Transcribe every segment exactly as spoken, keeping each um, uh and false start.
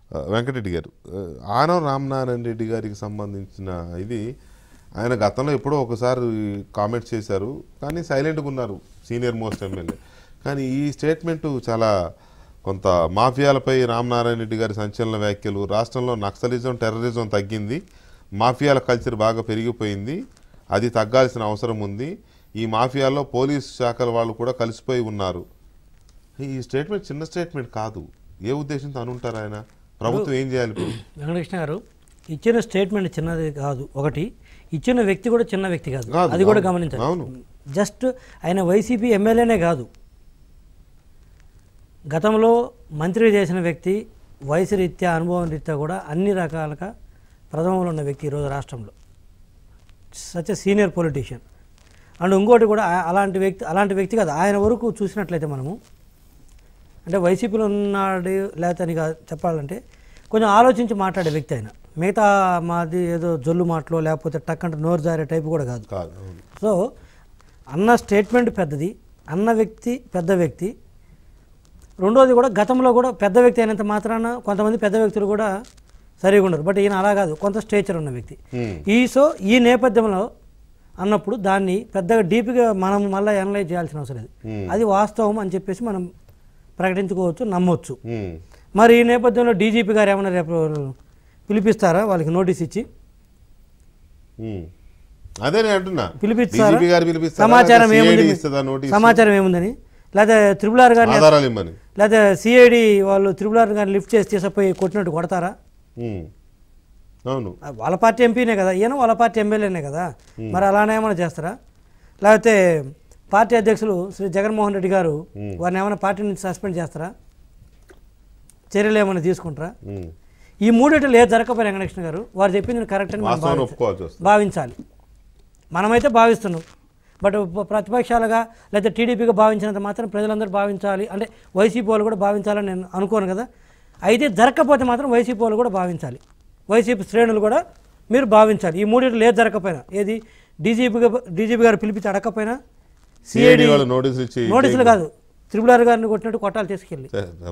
వెంకటరెడ్డి గారు, ఆనం రామనారాయణ రెడ్డి గారికి సంబంధించిన ఇది ఆయన గతంలో ఎప్పుడో ఒకసారి కామెంట్స్ చేశారు, కానీ సైలెంట్గా ఉన్నారు సీనియర్ మోస్ట్ ఎమ్మెల్యే. కానీ ఈ స్టేట్మెంటు చాలా కొంత మాఫియాలపై రామనారాయణ రెడ్డి గారి సంచలన వ్యాఖ్యలు, రాష్ట్రంలో నక్సలిజం టెర్రరిజం తగ్గింది, మాఫియాల కల్చర్ బాగా పెరిగిపోయింది, అది తగ్గాల్సిన అవసరం ఉంది, ఈ మాఫియాలో పోలీస్ శాఖల వాళ్ళు కూడా కలిసిపోయి ఉన్నారు. ఈ స్టేట్మెంట్ చిన్న స్టేట్మెంట్ కాదు. ఏ ఉద్దేశంతో అనుంటారు ఆయన? ప్రభుత్వం ఏం చేయాలి? వెంకటకృష్ణ గారు, ఇచ్చిన స్టేట్మెంట్ చిన్నది కాదు, ఒకటి ఇచ్చిన వ్యక్తి కూడా చిన్న వ్యక్తి కాదు, అది కూడా గమనించాలి. జస్ట్ ఆయన వైసీపీ ఎమ్మెల్యేనే కాదు, గతంలో మంత్రి చేసిన వ్యక్తి, వయసు రీత్యా అనుభవం రీత్యా కూడా అన్ని రకాలుగా ప్రథమంలో ఉన్న వ్యక్తి ఈరోజు రాష్ట్రంలో, such a senior politician. And ఇంకోటి కూడా అలాంటి వ్యక్తి అలాంటి వ్యక్తి కాదు. ఆయన వరకు చూసినట్లయితే మనము అంటే వైసీపీలో ఉన్నాడు లేకపోతే అని చెప్పాలంటే కొంచెం ఆలోచించి మాట్లాడే వ్యక్తి ఆయన. మిగతా మాది ఏదో జొల్లు మాటలో లేకపోతే టక్కంటే నోరు జారే టైపు కూడా కాదు. సో అన్న స్టేట్మెంట్ పెద్దది, అన్న వ్యక్తి పెద్ద వ్యక్తి. రెండోది కూడా గతంలో కూడా పెద్ద వ్యక్తి అయినంత మాత్రాన కొంతమంది పెద్ద వ్యక్తులు కూడా సరిగా ఉండరు, బట్ ఈయన అలా కాదు, కొంత స్టేచర్ ఉన్న వ్యక్తి. ఈ సో ఈ నేపథ్యంలో అన్నప్పుడు దాన్ని పెద్దగా డీప్గా మనం మళ్ళీ అనలైజ్ చేయాల్సిన అవసరం లేదు, అది వాస్తవం అని చెప్పేసి మనం ప్రకటించుకోవచ్చు, నమ్మవచ్చు. మరి ఈ నేపథ్యంలో డీజీపీ గారు ఏమైనా రేపు పిలిపిస్తారా వాళ్ళకి నోటీస్ ఇచ్చి? అదే అంటున్నా, పిలిపిస్తారా? సమాచారం ఏముంది సమాచారం ఏముందని, లేదా త్రిపుల్ ఆర్ గారిని లేదా సిఐడి వాళ్ళు త్రిపుల్ ఆర్ గారిని లిఫ్ట్ చేసి తీసుకుపోయి కొట్టినట్టు కొడతారా? అవును, వాళ్ళ పార్టీ ఎంపీనే కదా, ఈయన వాళ్ళ పార్టీ ఎమ్మెల్యేనే కదా, మరి అలానే ఏమైనా చేస్తారా? లేకపోతే పార్టీ అధ్యక్షులు శ్రీ జగన్మోహన్ రెడ్డి గారు వారిని ఏమైనా పార్టీ నుంచి సస్పెండ్ చేస్తారా? చర్యలు ఏమైనా తీసుకుంటారా? ఈ మూడిటిలో ఏది జరగకపోయినా వెంకటకృష్ణ గారు వారు చెప్పింది కరెక్ట్ అని మనం భావించాలి. మనమైతే భావిస్తున్నాం, బట్ ప్రతిపక్షాలుగా లేకపోతే టీడీపీగా భావించినంత మాత్రం ప్రజలందరూ భావించాలి అంటే వైసీపీ వాళ్ళు కూడా భావించాలని నేను అనుకోను కదా. అయితే జరగకపోతే మాత్రం వైసీపీ వాళ్ళు కూడా భావించాలి, వైసీపీ శ్రేణులు కూడా మీరు భావించాలి. ఈ మూడిటిలో ఏది జరగకపోయినా, ఏది డీజీపీ డీజీపీ గారు పిలిపించి అడగకపోయినా, సిఐడి నోటీసులు కాదు త్రిపుల్ ఆర్ గారిని కొట్టినట్టు కొట్టాలి తీసుకెళ్ళి.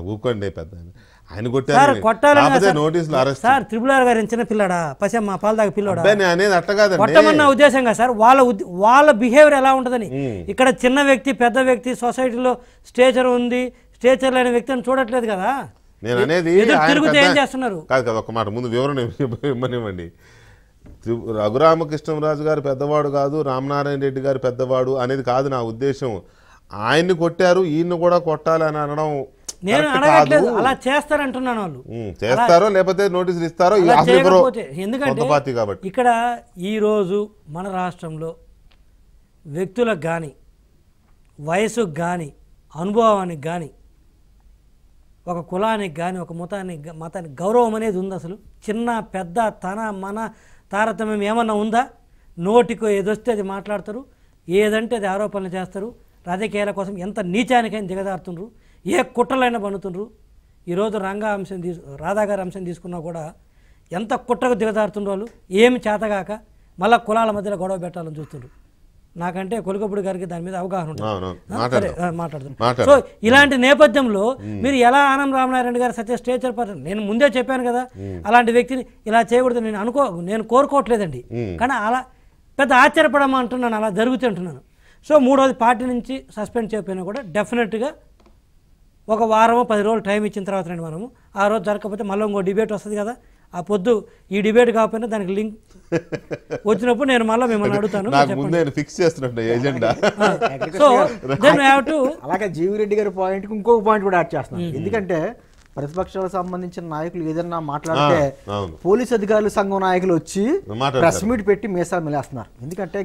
సార్ త్రిపుల్ ఆర్ గారు చిన్న పిల్లాడా, పసమ్మ పాలు దాకా పిల్లోడా, కొట్టమన్న ఉద్దేశంగా సార్ వాళ్ళ వాళ్ళ బిహేవియర్ ఎలా ఉంటుందని. ఇక్కడ చిన్న వ్యక్తి పెద్ద వ్యక్తి సొసైటీలో స్టేచర్ ఉంది, స్టేచర్ లేని వ్యక్తిని చూడట్లేదు కదా. నేను అనేది తిరుగుతే ఏం చేస్తున్నారు కాదు కదా, ఒక మాట ముందు వివరణ ఇవ్వనివ్వండి. రఘురామకృష్ణరాజు గారు పెద్దవాడు కాదు, రామనారాయణ రెడ్డి గారు పెద్దవాడు అనేది కాదు నా ఉద్దేశం. ఆయన్ని కొట్టారు, ఈయన్ని కూడా కొట్టాలి అని అనడం నేను అడగట్లేదు, అలా చేస్తారంటున్నాను. వాళ్ళు చేస్తారో లేకపోతే నోటీసులు ఇస్తారో, ఎందుకంటే ఇక్కడ ఈరోజు మన రాష్ట్రంలో వ్యక్తులకు కానీ వయసుకు కానీ అనుభవానికి కానీ ఒక కులానికి కానీ ఒక మతానికి మతానికి గౌరవం అనేది ఉంది. అసలు చిన్న పెద్ద తన మన తారతమ్యం ఏమన్నా ఉందా? నోటికి ఏదొస్తే అది మాట్లాడతారు, ఏదంటే అది ఆరోపణలు చేస్తారు, రాజకీయాల కోసం ఎంత నీచానికైనా దిగజారుతుండ్రు, ఏ కుట్రలైనా పన్నుతుండ్రు. ఈరోజు రంగా అంశం తీసు రాధాగారి అంశం తీసుకున్నా కూడా ఎంత కుట్రకు దిగజారుతుండ్రు వాళ్ళు, ఏమి చేతగాక మళ్ళీ కులాల మధ్యలో గొడవ పెట్టాలని చూస్తుండ్రు. నాకంటే కొలికపుడి గారికి దాని మీద అవగాహన ఉంటుంది, మాట్లాడుతున్నాను. సో ఇలాంటి నేపథ్యంలో మీరు ఎలా ఆనం రామనారాయణ గారు సత్య స్టేచర్ పర్సన్, నేను ముందే చెప్పాను కదా, అలాంటి వ్యక్తిని ఇలా చేయకూడదు నేను అనుకో నేను కోరుకోవట్లేదండి, కానీ అలా పెద్ద ఆశ్చర్యపడమా అంటున్నాను, అలా జరుగుతుంటున్నాను. సో మూడోది పార్టీ నుంచి సస్పెండ్ చేయకపోయినా కూడా డెఫినెట్గా ఒక వారమో పది రోజులు టైం ఇచ్చిన తర్వాత రండి మనము, ఆ రోజు జరగకపోతే మళ్ళీ ఇంకో డిబేట్ వస్తుంది కదా, ఆ పొద్దు ఈ డిబేట్ కాకపోయినా దానికి లింక్ వచ్చినప్పుడు నేను మళ్ళీ మిమ్మల్ని అడుగుతాను. So then we have to అలాగే జీవి రెడ్డి గారి పాయింట్ ఇంకొక పాయింట్ కూడా యాడ్ చేస్తున్నాను. ఎందుకంటే ప్రతిపక్షాలకు సంబంధించిన నాయకులు ఏదన్నా మాట్లాడితే పోలీస్ అధికారుల సంఘం నాయకులు వచ్చి ప్రెస్ మీట్ పెట్టి మీసాలు మిలేస్తున్నారు. ఎందుకంటే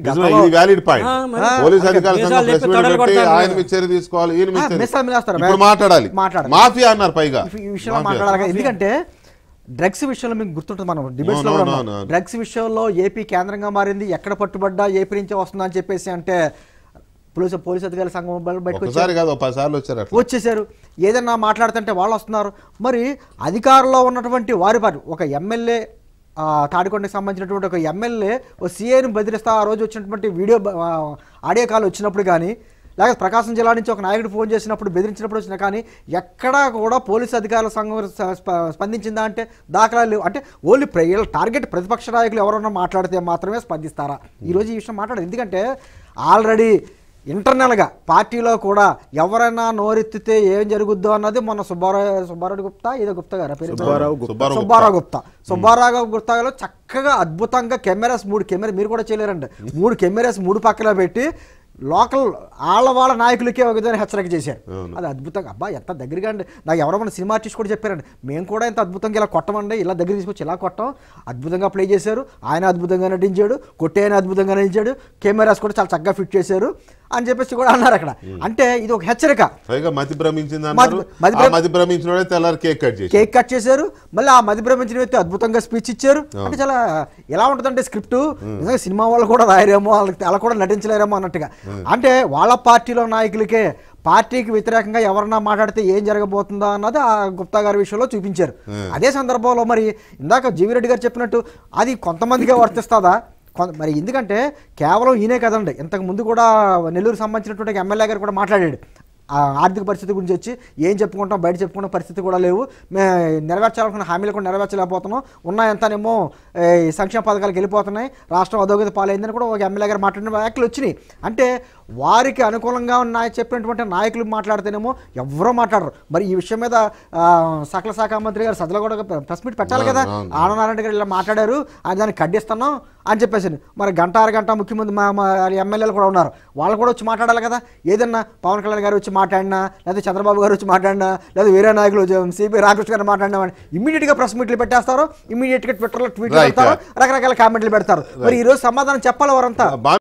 మాట్లాడాలి. ఎందుకంటే డ్రగ్స్ విషయంలో మీకు గుర్తుంటుంది, మనం డిబేట్స్ లో డ్రగ్స్ విషయంలో ఏపీ కేంద్రంగా మారింది, ఎక్కడ పట్టుబడ్డా ఏపీ నుంచే వస్తుందా అని చెప్పేసి అంటే పోలీసు పోలీసు అధికారుల సంఘం బయటకు వచ్చేసారు. ఏదన్నా మాట్లాడుతుంటే వాళ్ళు వస్తున్నారు. మరి అధికారంలో ఉన్నటువంటి వారి పార్టీ ఒక ఎమ్మెల్యే తాడికొండకి సంబంధించినటువంటి ఒక ఎమ్మెల్యే ఓ సీఏని బెదిరిస్తా ఆ రోజు వచ్చినటువంటి వీడియో ఆడియో కాల్ వచ్చినప్పుడు కానీ లేకపోతే ప్రకాశం జిల్లా నుంచి ఒక నాయకుడు ఫోన్ చేసినప్పుడు బెదిరించినప్పుడు వచ్చినా కానీ ఎక్కడా కూడా పోలీసు అధికారుల సంఘం స్పందించిందా అంటే దాఖలాలు లేవు. అంటే ఓన్లీ టార్గెట్ ప్రతిపక్ష నాయకులు ఎవరన్నా మాట్లాడితే మాత్రమే స్పందిస్తారా? ఈరోజు ఈ విషయం మాట్లాడదు. ఎందుకంటే ఆల్రెడీ ఇంటర్నల్గా పార్టీలో కూడా ఎవరైనా నోరెత్తితే ఏం జరుగుద్దో అన్నది మొన్న సుబ్బారావు సుబ్బారావు గుప్తా ఏదో గుప్తా గారు పేరు సుబ్బారావు గుప్తా సుబ్బారావు గుప్తాలో చక్కగా అద్భుతంగా కెమెరాస్ మూడు కెమెరా మీరు కూడా చేయలేరండి మూడు కెమెరాస్ మూడు పక్కన పెట్టి లోకల్ వాళ్ళ వాళ్ళ నాయకులకే ఒక విధంగా హెచ్చరిక చేశారు. అది అద్భుతంగా అబ్బా ఎంత దగ్గరగా అండి. నాకు ఎవరో మన సినిమా ఆర్టిస్ట్ కూడా చెప్పారండి మేము కూడా ఎంత అద్భుతంగా ఇలా కొట్టమండి ఇలా దగ్గర తీసుకొచ్చి ఇలా కొట్టం అద్భుతంగా ప్లే చేశారు. ఆయన అద్భుతంగా నటించాడు, కొట్టే ఆయన అద్భుతంగా నటించాడు, కెమెరాస్ కూడా చాలా చక్కగా ఫిట్ చేశారు అని చెప్పేసి కూడా అన్నారు అక్కడ. అంటే ఇది ఒక హెచ్చరిక. కేక్ కట్ చేశారు, మళ్ళీ ఆ మతి భ్రమించిన వ్యక్తి అద్భుతంగా స్పీచ్ ఇచ్చారు. అంటే చాలా ఎలా ఉంటుందంటే స్క్రిప్ట్ నిజంగా సినిమా వాళ్ళు కూడా రాయరేమో వాళ్ళకి అలా కూడా నటించలేరేమో అన్నట్టుగా. అంటే వాళ్ళ పార్టీలో నాయకులకే పార్టీకి వ్యతిరేకంగా ఎవరన్నా మాట్లాడితే ఏం జరగబోతుందో అన్నది ఆ గుప్తా గారి విషయంలో చూపించారు. అదే సందర్భంలో మరి ఇందాక జీవి రెడ్డి గారు చెప్పినట్టు అది కొంతమందికే వర్తిస్తుందా మరి? ఎందుకంటే కేవలం ఈయనే కదండి, ఇంతకు ముందు కూడా నెల్లూరు సంబంధించినటువంటి ఎమ్మెల్యే గారు కూడా మాట్లాడాడు ఆర్థిక పరిస్థితి గురించి వచ్చి ఏం చెప్పుకుంటాం బయట చెప్పుకున్న పరిస్థితి కూడా లేవు, మేము నెరవేర్చాలనుకున్న హామీలు కూడా నెరవేర్చలేకపోతున్నాం, ఉన్నాయంతానేమో సంక్షేమ పథకాలకు వెళ్ళిపోతున్నాయి, రాష్ట్రం అధోగతి పాలైందని కూడా ఒక ఎమ్మెల్యే గారు మాట్లాడిన వ్యాఖ్యలు వచ్చినాయి. అంటే వారికి అనుకూలంగా ఉన్న చెప్పినటువంటి నాయకులు మాట్లాడితేనేమో ఎవరో మాట్లాడరు. మరి ఈ విషయం మీద సకల శాఖ మంత్రి గారు సదలో కూడా ప్రెస్ మీట్ పెట్టాలి కదా. ఆనందనారాయణ గారు ఇలా మాట్లాడారు అని దాన్ని ఖండిస్తున్నాం అని చెప్పేసి మరి గంట అరగంట ముఖ్యమంత్రి మా ఎమ్మెల్యేలు కూడా ఉన్నారు వాళ్ళు కూడా వచ్చి మాట్లాడాలి కదా. ఏదన్నా పవన్ కళ్యాణ్ గారు వచ్చి మాట్లాడినా లేదా చంద్రబాబు గారు వచ్చి మాట్లాడినా లేదా వేరే నాయకులు సిపి రామకృష్ణ గారు మాట్లాడినా ఇమీడియట్గా ప్రెస్ మీట్లు పెట్టేస్తారు, ఇమీడియట్గా ట్విట్టర్లో ట్వీట్లు పెడతారు, రకరకాల కామెంట్లు పెడతారు. మరి ఈరోజు సమాధానం చెప్పాలి వారంతా.